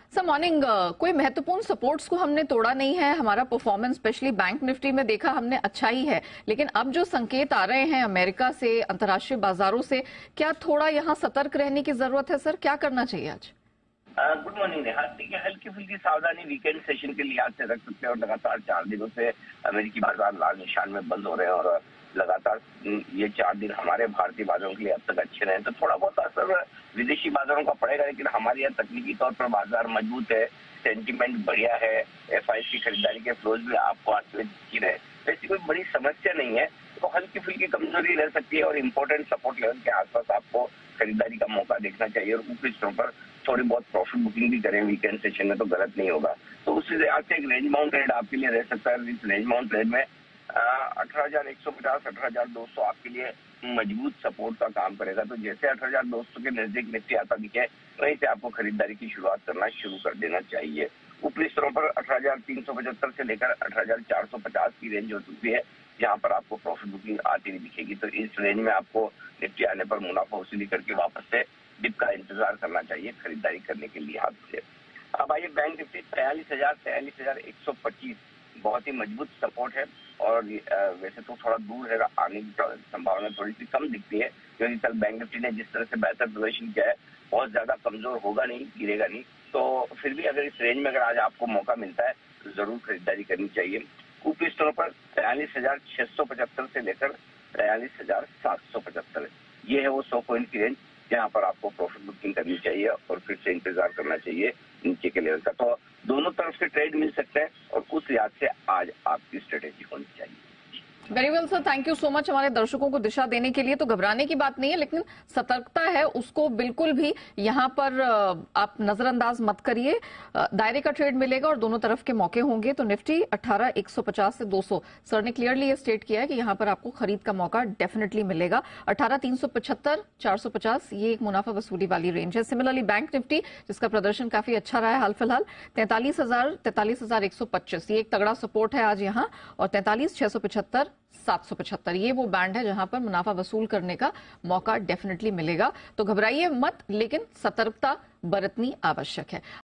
Sir morning कोई महत्वपूर्ण supports को हमने तोड़ा नहीं है। हमारा परफॉर्मेंस स्पेशली बैंक निफ्टी में देखा हमने अच्छा ही है, लेकिन अब जो संकेत आ रहे हैं अमेरिका से, अंतर्राष्ट्रीय बाजारों से, क्या थोड़ा यहाँ सतर्क रहने की जरूरत है? सर क्या करना चाहिए आज? Good morning Neha. देखिए, हल्की फुल्की सावधानी वीकेंड सेशन के लिहाज से रख सकते हैं और लगातार 4 दिनों से अमेरिकी बाजार लाल निशान में बंद हो रहे हैं और लगातार ये 4 दिन हमारे भारतीय बाजारों के लिए अब तक अच्छे रहे। तो थोड़ा बहुत असर विदेशी बाजारों का पड़ेगा, लेकिन हमारे यहाँ तकनीकी तौर पर बाजार मजबूत है, सेंटीमेंट बढ़िया है, एफआईएस की खरीदारी के फ्लोज भी आपको आश्वस्त रहे, ऐसी कोई बड़ी समस्या नहीं है। तो हल्की फुल्की कमजोरी रह सकती है और इम्पोर्टेंट सपोर्ट लेवल के आसपास आपको खरीदारी का मौका देखना चाहिए और ऊपरी स्तरों पर थोड़ी बहुत प्रॉफिट बुकिंग भी करें वीकेंड सेशन में तो गलत नहीं होगा। तो उस लिहाज से एक रेंज बाउंड ट्रेड आपके लिए रह सकता है। इस रेंज बाउंड ट्रेड में 18,150 18,200 आपके लिए मजबूत सपोर्ट का काम करेगा। तो जैसे 18,200 के नजदीक निफ्टी आता दिखे, वहीं से आपको खरीदारी की शुरुआत करना शुरू कर देना चाहिए। ऊपरी स्तरों पर 18,375 से लेकर 18,450 की रेंज हो सकती है, जहां पर आपको प्रॉफिट बुकिंग आती हुई दिखेगी। तो इस रेंज में आपको निफ्टी आने पर मुनाफा वसूली करके वापस से डिप का इंतजार करना चाहिए खरीदारी करने के लिहाज से। अब आइए बैंक निफ्टी 43,125 बहुत ही मजबूत सपोर्ट है और वैसे तो थोड़ा दूर है, आने की संभावना थोड़ी सी कम दिखती है, क्योंकि कल बैंक निफ्टी ने जिस तरह से बेहतर प्रदर्शन किया है, बहुत ज्यादा कमजोर होगा नहीं, गिरेगा नहीं। तो फिर भी अगर इस रेंज में अगर आज आपको मौका मिलता है तो जरूर खरीदारी करनी चाहिए। ऊपरी स्तरों पर 43,675 से लेकर 43,775 ये है वो 100 पॉइंट की रेंज, जहां पर आपको प्रॉफिट बुकिंग करनी चाहिए और फिर से इंतजार करना चाहिए नीचे के लेवल का। तो दोनों तरफ से ट्रेड मिल सकते हैं और उस लिहाज से आज आपकी स्ट्रेटेजी होनी चाहिए। Very well sir, thank you so much हमारे दर्शकों को दिशा देने के लिए। तो घबराने की बात नहीं है, लेकिन सतर्कता है उसको बिल्कुल भी यहाँ पर आप नजरअंदाज मत करिए। दायरे का ट्रेड मिलेगा और दोनों तरफ के मौके होंगे। तो निफ्टी 18,150 से 200 सर ने क्लियरली ये स्टेट किया है कि यहाँ पर आपको खरीद का मौका डेफिनेटली मिलेगा। 18,375 450 ये एक मुनाफा वसूली वाली रेंज है। सिमिलरली बैंक निफ्टी जिसका प्रदर्शन काफी अच्छा रहा है हाल फिलहाल, 43,125 ये एक तगड़ा सपोर्ट है आज यहाँ, और 43,675 775 ये वो बैंड है जहां पर मुनाफा वसूल करने का मौका डेफिनेटली मिलेगा। तो घबराइए मत, लेकिन सतर्कता बरतनी आवश्यक है।